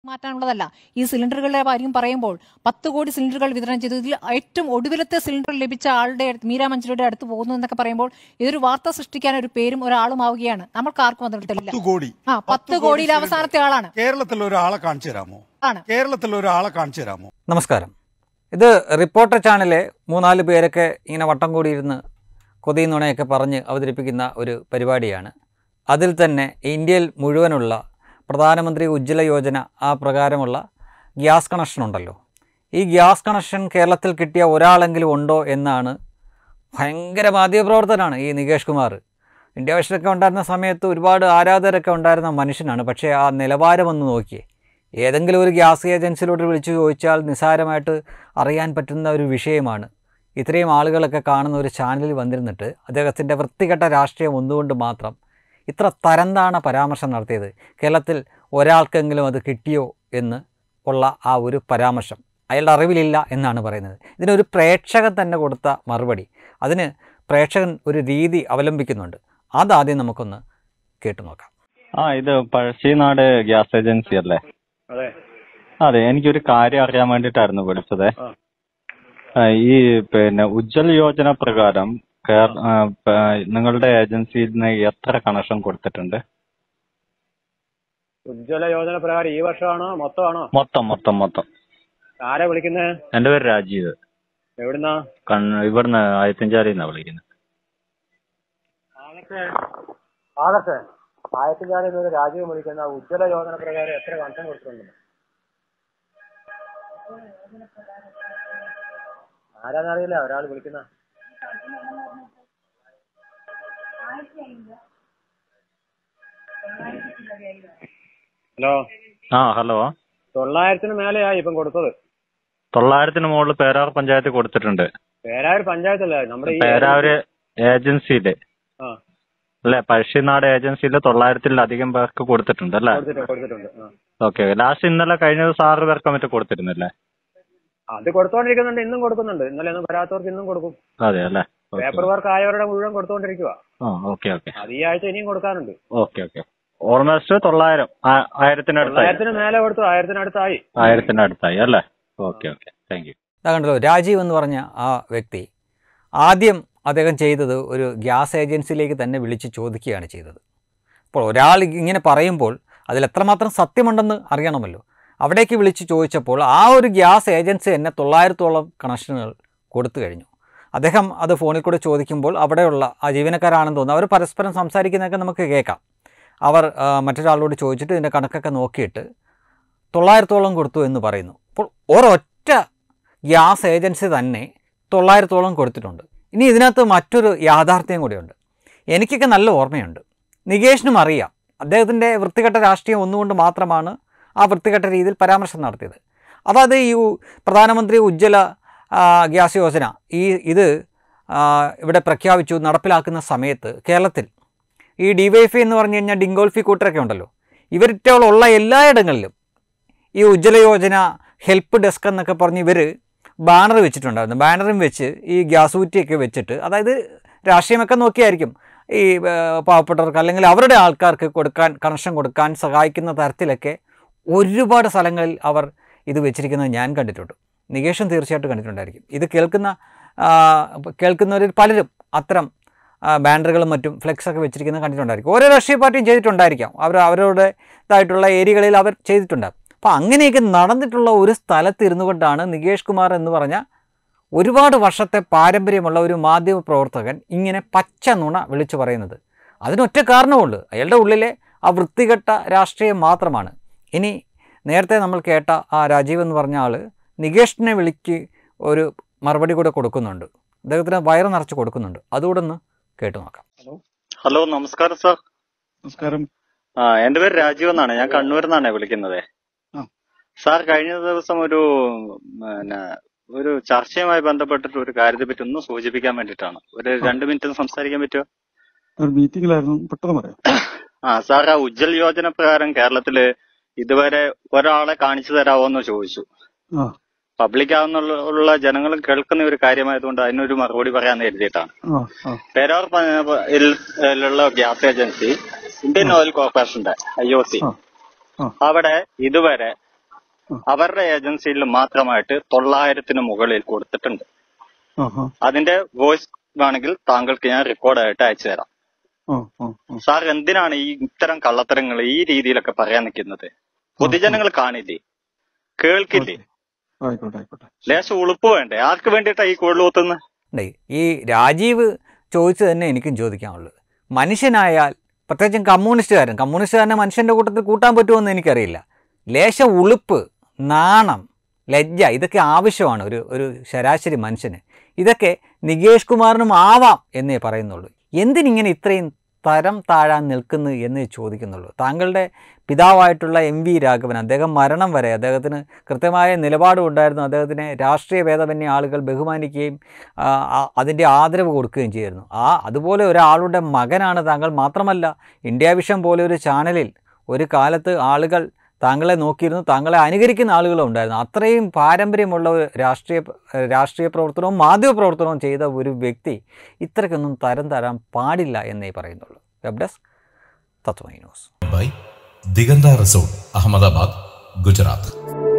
മാറ്റാനുള്ളതല്ല. ഈ സിലിണ്ടറുകളുടെ കാര്യം പറയുമ്പോൾ 10 കോടി സിലിണ്ടറുകൾ വിതരണം ചെയ്തു. ഇതിൽ ഏറ്റവും ഒടുവിലത്തെ സിലിണ്ടർ ലഭിച്ച ആളുടെ മീരാ മഞ്ജുരിയുടെ അടുത്ത് പോകുന്നു എന്നൊക്കെ പറയുമ്പോൾ ഇതൊരു വാർത്ത സൃഷ്ടിക്കാൻ ഒരു പേരും ഒരാളും ആവുകയാണ്. നമ്മൾക്ക് ആർക്കും വന്നിട്ടില്ല. 10 കോടിയിൽ അവസാനത്തെ ആളാണ്. കേരളത്തിൽ ഒരാളെ കാണിച്ചു തരാമോ? നമസ്കാരം. ഇത് റിപ്പോർട്ടർ ചാനലിലെ 3-4 പേരൊക്കെ ഇങ്ങനെ വട്ടം കൂടിയിരുന്ന് കൊതിയും നുണയൊക്കെ പറഞ്ഞ് അവതരിപ്പിക്കുന്ന ഒരു പരിപാടിയാണ്. അതിൽ തന്നെ ഇന്ത്യയിൽ മുഴുവനുള്ള പ്രധാനമന്ത്രി ഉജ്ജ്വല യോജന ആ പ്രകാരമുള്ള ഗ്യാസ് കണക്ഷൻ ഉണ്ടല്ലോ. ഈ ഗ്യാസ് കണക്ഷൻ കേരളത്തിൽ കിട്ടിയ ഒരാളെങ്കിലും ഉണ്ടോ എന്നാണ്. ഭയങ്കര മാധ്യമപ്രവർത്തനാണ് ഈ നികേഷ് കുമാർ. ഇന്ത്യ വിഷനൊക്കെ ഉണ്ടായിരുന്ന സമയത്ത് ഒരുപാട് ആരാധകരൊക്കെ ഉണ്ടായിരുന്ന മനുഷ്യനാണ്. പക്ഷേ ആ നിലവാരം ഒന്ന് നോക്കിയേ. ഏതെങ്കിലും ഒരു ഗ്യാസ് ഏജൻസിയിലോട്ട് വിളിച്ചു ചോദിച്ചാൽ നിസ്സാരമായിട്ട് അറിയാൻ പറ്റുന്ന ഒരു വിഷയമാണ്. ഇത്രയും ആളുകളൊക്കെ കാണുന്ന ഒരു ചാനലിൽ വന്നിരുന്നിട്ട് അദ്ദേഹത്തിൻ്റെ വൃത്തികെട്ട രാഷ്ട്രീയം ഒന്നുകൊണ്ട് മാത്രം ഇത്ര തരംതാണ പരാമർശം നടത്തിയത്. കേരളത്തിൽ ഒരാൾക്കെങ്കിലും അത് കിട്ടിയോ എന്ന് ഉള്ള ആ ഒരു പരാമർശം അയാളുടെ അറിവിലില്ല എന്നാണ് പറയുന്നത്. ഇതിനൊരു പ്രേക്ഷകൻ തന്നെ കൊടുത്ത മറുപടി. അതിന് പ്രേക്ഷകൻ ഒരു രീതി അവലംബിക്കുന്നുണ്ട്. അതാദ്യം നമുക്കൊന്ന് കേട്ടു നോക്കാം. ഇത് പഴശ്ശിനാട് ഗ്യാസ് ഏജൻസി അല്ലേ? അതെ, എനിക്കൊരു കാര്യം അറിയാൻ വേണ്ടിയിട്ടായിരുന്നു വിളിച്ചത്. ഈ ഉജ്ജ്വൽ യോജന പ്രകാരം നിങ്ങളുടെ ഏജൻസിയിൽ നിന്ന് എത്ര കണക്ഷൻ കൊടുത്തിട്ടുണ്ട്? ഉജ്ജ്വല യോജന പ്രകാരം ഈ വർഷമാണോ മൊത്തമാണോ? മൊത്തം. ആരാ വിളിക്കുന്നത്? എന്റെ പേര് രാജീവ്. എവിടുന്നാ? ഇവിടുന്ന് ആയത്തിൻചാലിന്നാ വിളിക്കുന്നത്. ആയത്തിൻചാലിന്ന് രാജീവ് വിളിക്കുന്ന ഉജ്ജ്വല യോജന പ്രകാരം എത്ര കണക്ഷൻ കൊടുത്തിട്ടുണ്ട്? ആരാന്നറിയില്ല, ഒരാൾ വിളിക്കുന്ന. ഹലോ. 900-ന് മേലെയായി ഇപ്പം കൊടുത്തത്. 900-ന് മുകളിൽ പേരാവൂർ പഞ്ചായത്ത് കൊടുത്തിട്ടുണ്ട്. പേരാവൂർ പഞ്ചായത്തല്ല, നമ്മുടെ പേരാവൂര് ഏജൻസിയില് അല്ലെ? പഴശ്ശിനാട് ഏജൻസിയിൽ 900-ൽ പേർക്ക് കൊടുത്തിട്ടുണ്ട് അല്ലേ? കൊടുത്തിട്ടുണ്ട്. ഓക്കെ. ലാസ്റ്റ് ഇന്നലെ കഴിഞ്ഞത് 6 പേർക്ക് മറ്റേ കൊടുത്തിരുന്നല്ലേ? അത് കൊടുത്തോണ്ടിരിക്കുന്നുണ്ട്, ഇന്നും കൊടുക്കുന്നുണ്ട്. ഇന്നലെ ഒന്നും വരാത്തവർക്ക് ഇന്നും കൊടുക്കും. അതെ അല്ലേ? പേപ്പർ വർക്ക് ആയവരുടെ മുഴുവൻ കൊടുത്തോണ്ടിരിക്കുക. ഓക്കെ. അത് ഈ ആഴ്ച ഇനിയും കൊടുക്കാനുണ്ട്. ഓക്കെ. ഓൾമോസ്റ്റ് 900 1000-ന് മേലെ കൊടുത്തു. 1000-ന് അല്ലേ? ഓക്കെ. Thank you. കണ്ടല്ലോ, രാജീവ് എന്ന് പറഞ്ഞ ആ വ്യക്തി ആദ്യം അദ്ദേഹം ചെയ്തത് ഒരു ഗ്യാസ് ഏജൻസിയിലേക്ക് തന്നെ വിളിച്ച് ചോദിക്കുകയാണ് ചെയ്തത്. അപ്പോൾ ഒരാൾ ഇങ്ങനെ പറയുമ്പോൾ അതിലെത്രമാത്രം സത്യമുണ്ടെന്ന് അറിയണമല്ലോ. അവിടേക്ക് വിളിച്ച് ചോദിച്ചപ്പോൾ ആ ഒരു ഗ്യാസ് ഏജൻസി തന്നെ 900-ഓളം കണക്ഷനുകൾ കൊടുത്തു കഴിഞ്ഞു. അദ്ദേഹം അത് ഫോണിൽ കൂടെ ചോദിക്കുമ്പോൾ അവിടെയുള്ള ആ ജീവനക്കാരാണെന്ന് തോന്നുന്നു, അവർ പരസ്പരം സംസാരിക്കുന്നതൊക്കെ നമുക്ക് കേൾക്കാം. അവർ മറ്റൊരാളോട് ചോദിച്ചിട്ട് ഇതിൻ്റെ കണക്കൊക്കെ നോക്കിയിട്ട് 900-ഓളം കൊടുത്തു എന്ന് പറയുന്നു. അപ്പോൾ ഒരൊറ്റ ഗ്യാസ് ഏജൻസി തന്നെ 900-ഓളം കൊടുത്തിട്ടുണ്ട്. ഇനി ഇതിനകത്ത് മറ്റൊരു യാഥാർത്ഥ്യം കൂടിയുണ്ട്. എനിക്കൊക്കെ നല്ല ഓർമ്മയുണ്ട്, നികേഷിനും അറിയാം. അദ്ദേഹത്തിൻ്റെ വൃത്തികെട്ട രാഷ്ട്രീയം ഒന്നുകൊണ്ട് മാത്രമാണ് ആ വൃത്തികെട്ട രീതിയിൽ പരാമർശം നടത്തിയത്. അതായത് ഈ പ്രധാനമന്ത്രി ഉജ്ജ്വല ഗ്യാസ് യോജന ഇത് ഇവിടെ പ്രഖ്യാപിച്ചു നടപ്പിലാക്കുന്ന സമയത്ത് കേരളത്തിൽ ഈ DYFI എന്ന് പറഞ്ഞു കഴിഞ്ഞാൽ ഡിങ്കോൾഫി കൂട്ടരൊക്കെ ഉണ്ടല്ലോ, ഇവരുടെ എല്ലായിടങ്ങളിലും ഈ ഉജ്ജ്വല യോജന ഹെൽപ്പ് ഡെസ്ക് എന്നൊക്കെ പറഞ്ഞ് ഇവർ ബാനർ വെച്ചിട്ടുണ്ടായിരുന്നു. ബാനറും വെച്ച് ഈ ഗ്യാസ് കുറ്റിയൊക്കെ വെച്ചിട്ട്, അതായത് രാഷ്ട്രീയമൊക്കെ നോക്കിയായിരിക്കും ഈ പാവപ്പെട്ടവർക്ക് അല്ലെങ്കിൽ അവരുടെ ആൾക്കാർക്ക് കണക്ഷൻ കൊടുക്കാൻ സഹായിക്കുന്ന തരത്തിലൊക്കെ ഒരുപാട് സ്ഥലങ്ങളിൽ അവർ ഇത് വെച്ചിരിക്കുന്നത് ഞാൻ കണ്ടിട്ടുണ്ട്. നികേഷും തീർച്ചയായിട്ടും കണ്ടിട്ടുണ്ടായിരിക്കും. ഇത് കേൾക്കുന്നവരിൽ പലരും അത്തരം ബാനറുകളും മറ്റും ഫ്ലെക്സൊക്കെ വെച്ചിരിക്കുന്നത് കണ്ടിട്ടുണ്ടായിരിക്കും. ഓരോ രാഷ്ട്രീയ പാർട്ടിയും ചെയ്തിട്ടുണ്ടായിരിക്കാം, അവരുടേതായിട്ടുള്ള ഏരിയകളിൽ അവർ ചെയ്തിട്ടുണ്ടാകും. അപ്പോൾ അങ്ങനെയൊക്കെ നടന്നിട്ടുള്ള ഒരു സ്ഥലത്ത് ഇരുന്നു കൊണ്ടാണ് നികേഷ് കുമാർ എന്ന് പറഞ്ഞ ഒരുപാട് വർഷത്തെ പാരമ്പര്യമുള്ള ഒരു മാധ്യമ പ്രവർത്തകൻ ഇങ്ങനെ പച്ച നുണ വിളിച്ചു പറയുന്നത്. അതിനൊറ്റ കാരണമുള്ളൂ, അയാളുടെ ഉള്ളിലെ ആ വൃത്തികെട്ട രാഷ്ട്രീയം മാത്രമാണ്. ഇനി നേരത്തെ നമ്മൾ കേട്ട ആ രാജീവ് എന്ന് പറഞ്ഞ ആൾ നികേഷിനെ വിളിക്ക് ഒരു മറുപടി കൂടെ കൊടുക്കുന്നുണ്ട്, അദ്ദേഹത്തിന് വയറ് നിറച്ച് കൊടുക്കുന്നുണ്ട്. അതുകൂടെ ഒന്ന് കേട്ടു നോക്കാം. ഹലോ, നമസ്കാരം സാർ. നമസ്കാരം. എന്റെ പേര് രാജീവ് എന്നാണ്, ഞാൻ കണ്ണൂരിൽ നിന്നാണ് വിളിക്കുന്നത്. സാർ, കഴിഞ്ഞ ദിവസം ഒരു ചർച്ചയുമായി ബന്ധപ്പെട്ടിട്ട് ഒരു കാര്യത്തെ പറ്റി ഒന്ന് സൂചിപ്പിക്കാൻ വേണ്ടിയിട്ടാണ്. ഒരു 2 മിനിറ്റ് സംസാരിക്കാൻ പറ്റുമോ? മീറ്റിംഗിലായിരുന്നു, പെട്ടെന്ന് പറയാം. സാർ, ആ ഉജ്ജ്വൽ യോജന പ്രകാരം കേരളത്തില് ഇതുവരെ ഒരാളെ കാണിച്ചു തരാമോന്ന് ചോദിച്ചു. പബ്ലിക്കാവുന്നുള്ള ജനങ്ങൾ കേൾക്കുന്ന ഒരു കാര്യമായതുകൊണ്ട് അതിനൊരു മറുപടി പറയാന്ന് എഴുതിയിട്ടാണ്. പേരാവൂരിലുള്ള ഗ്യാസ് ഏജൻസി ഇന്ത്യൻ ഓയിൽ കോർപ്പറേഷന്റെ IOC അവിടെ ഇതുവരെ അവരുടെ ഏജൻസിയിൽ മാത്രമായിട്ട് 900-ന് മുകളിൽ കൊടുത്തിട്ടുണ്ട്. അതിന്റെ വോയിസ് വേണമെങ്കിൽ താങ്കൾക്ക് ഞാൻ റെക്കോർഡായിട്ട് അയച്ചു തരാം. സാർ എന്തിനാണ് ഈ ഇത്തരം കള്ളത്തരങ്ങൾ ഈ രീതിയിലൊക്കെ പറയാൻ നിൽക്കുന്നത്? പൊതുജനങ്ങൾ കാണില്ലേ, കേൾക്കില്ലേ? ലേശം ഉളുപ്പ് വേണ്ടേ? ആർക്ക് വേണ്ടിയിട്ടാ ഈ കൊള്ളുത്തുന്നത്? ഈ രാജീവ് ചോദിച്ചു തന്നെ എനിക്കും ചോദിക്കാനുള്ളത്. മനുഷ്യനായാൽ പ്രത്യേകിച്ചും കമ്മ്യൂണിസ്റ്റുകാരനെ മനുഷ്യൻ്റെ കൂട്ടത്തിൽ കൂട്ടാൻ പറ്റുമെന്ന് എനിക്കറിയില്ല. ലേശം ഉളുപ്പ്, നാണം, ലജ്ജ ഇതൊക്കെ ആവശ്യമാണ് ഒരു ശരാശരി മനുഷ്യന്. ഇതൊക്കെ നികേഷ് കുമാറിനും ആവാം എന്നേ പറയുന്നുള്ളൂ. എന്തിനിങ്ങനെ ഇത്രയും തരം താഴാൻ നിൽക്കുന്നു എന്ന് ചോദിക്കുന്നുള്ളൂ. താങ്കളുടെ പിതാവായിട്ടുള്ള MV രാഘവൻ, അദ്ദേഹം മരണം വരെ അദ്ദേഹത്തിന് കൃത്യമായ നിലപാടുണ്ടായിരുന്നു. അദ്ദേഹത്തിന് രാഷ്ട്രീയ ഭേദമന്യേ ആളുകൾ ബഹുമാനിക്കുകയും അതിൻ്റെ ആദരവ് കൊടുക്കുകയും ചെയ്യുന്നു. അതുപോലെ ഒരാളുടെ മകനാണ് താങ്കൾ. മാത്രമല്ല, ഇന്ത്യ വിഷൻ പോലെ ഒരു ചാനലിൽ ഒരു കാലത്ത് ആളുകൾ താങ്കളെ നോക്കിയിരുന്നു, താങ്കളെ അനുകരിക്കുന്ന ആളുകളും ഉണ്ടായിരുന്നു. അത്രയും പാരമ്പര്യമുള്ള രാഷ്ട്രീയ പ്രവർത്തനവും മാധ്യമ പ്രവർത്തനവും ചെയ്ത ഒരു വ്യക്തി ഇത്രയ്ക്കൊന്നും തരം തരാൻ പാടില്ല എന്നേ പറയുന്നുള്ളൂ. Web desk Tathwamayi news. By Diganta resort, Ahmedabad, Gujarat.